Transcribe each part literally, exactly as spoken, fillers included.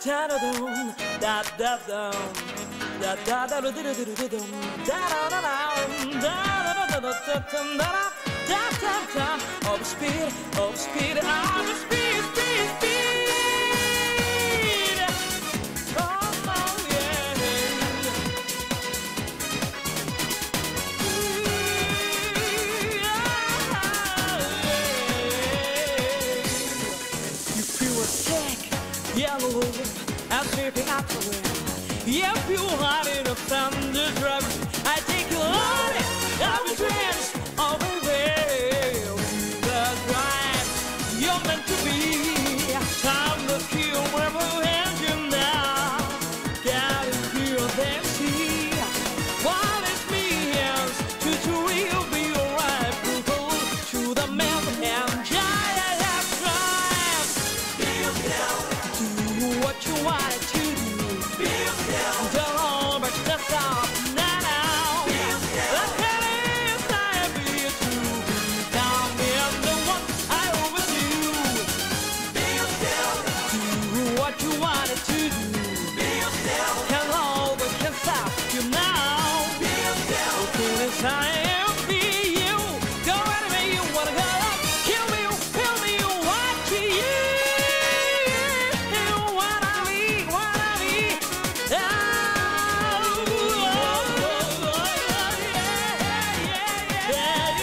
da da dum, da da dum, da da da da da da da dum, da da da dum, da da da da da dum, da da da da da. Over speed, over speed, over speed, speed, speed. Oh, oh yeah. You feel sick, yellow, and sweeping out the wind. Yeah, feel hot in a thunder drop. I take you on it, I will dance all the way. The drive you're meant to be. Time to kill wherever engine now. Gotta feel them see. While it's me, yes, to to real be alright. People to the man and giant have drive. Feel down. Do what you want to do. Feel down. Don't hold back, just stop now. Feel down. The hell is I be true. Down in the one I always do. Feel down. Do what you wanted to do. Feel down. Can't hold but can't stop you now. Feel down. Okay, it's time for you. Go anywhere you wanna go. Kill me, kill me, what to you? What I mean, what I mean. Oh, oh, oh, yeah, yeah, yeah,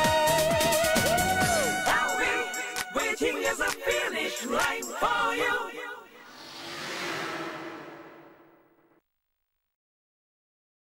yeah, yeah. I'll be waiting as a finish line for you.